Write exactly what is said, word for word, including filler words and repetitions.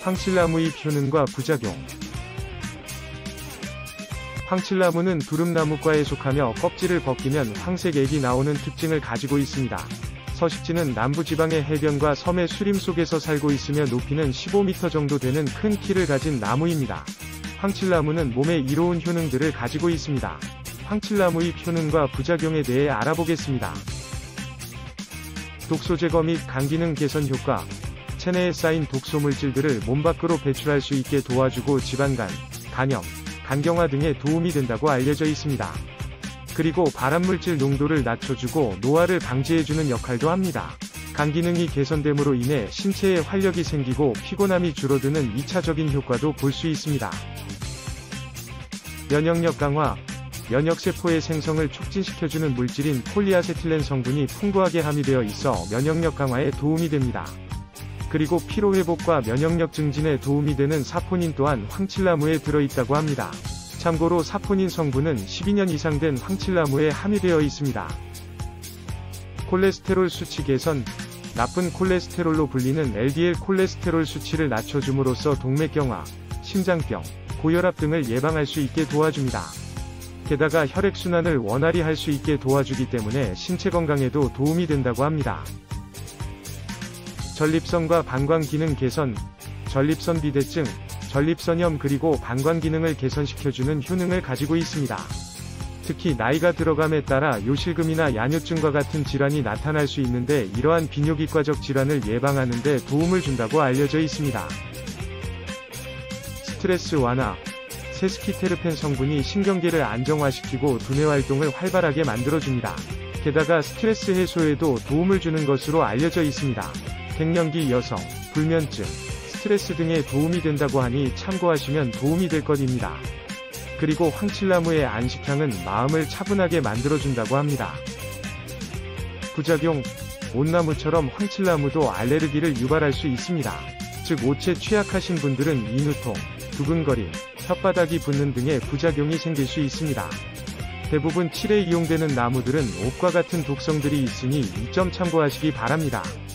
황칠나무잎 효능과 부작용. 황칠나무는 두릅나무과에 속하며 껍질을 벗기면 황색액이 나오는 특징을 가지고 있습니다. 서식지는 남부지방의 해변과 섬의 수림 속에서 살고 있으며 높이는 십오 미터 정도 되는 큰 키를 가진 나무입니다. 황칠나무는 몸에 이로운 효능들을 가지고 있습니다. 황칠나무잎 효능과 부작용에 대해 알아보겠습니다. 독소 제거 및 간 기능 개선 효과. 체내에 쌓인 독소 물질들을 몸 밖으로 배출할 수 있게 도와주고 지방간, 간염, 간경화 등에 도움이 된다고 알려져 있습니다. 그리고 발암물질 농도를 낮춰주고 노화를 방지해주는 역할도 합니다. 간 기능이 개선됨으로 인해 신체에 활력이 생기고 피곤함이 줄어드는 이 차적인 효과도 볼 수 있습니다. 면역력 강화. 면역세포의 생성을 촉진시켜주는 물질인 폴리아세틸렌 성분이 풍부하게 함유되어 있어 면역력 강화에 도움이 됩니다. 그리고 피로회복과 면역력 증진에 도움이 되는 사포닌 또한 황칠나무에 들어있다고 합니다. 참고로 사포닌 성분은 십이 년 이상 된 황칠나무에 함유되어 있습니다. 콜레스테롤 수치 개선. 나쁜 콜레스테롤로 불리는 엘디엘 콜레스테롤 수치를 낮춰줌으로써 동맥경화, 심장병, 고혈압 등을 예방할 수 있게 도와줍니다. 게다가 혈액순환을 원활히 할 수 있게 도와주기 때문에 신체 건강에도 도움이 된다고 합니다. 전립선과 방광 기능 개선. 전립선 비대증, 전립선염 그리고 방광 기능을 개선시켜주는 효능을 가지고 있습니다. 특히 나이가 들어감에 따라 요실금이나 야뇨증과 같은 질환이 나타날 수 있는데 이러한 비뇨기과적 질환을 예방하는 데 도움을 준다고 알려져 있습니다. 스트레스 완화. 세스키테르펜 성분이 신경계를 안정화시키고 두뇌 활동을 활발하게 만들어줍니다. 게다가 스트레스 해소에도 도움을 주는 것으로 알려져 있습니다. 갱년기 여성, 불면증, 스트레스 등에 도움이 된다고 하니 참고하시면 도움이 될 것입니다. 그리고 황칠나무의 안식향은 마음을 차분하게 만들어준다고 합니다. 부작용. 온나무처럼 황칠나무도 알레르기를 유발할 수 있습니다. 즉 옷에 취약하신 분들은 인후통, 두근거림, 혓바닥이 붓는 등의 부작용이 생길 수 있습니다. 대부분 칠에 이용되는 나무들은 옷과 같은 독성들이 있으니 이 점 참고하시기 바랍니다.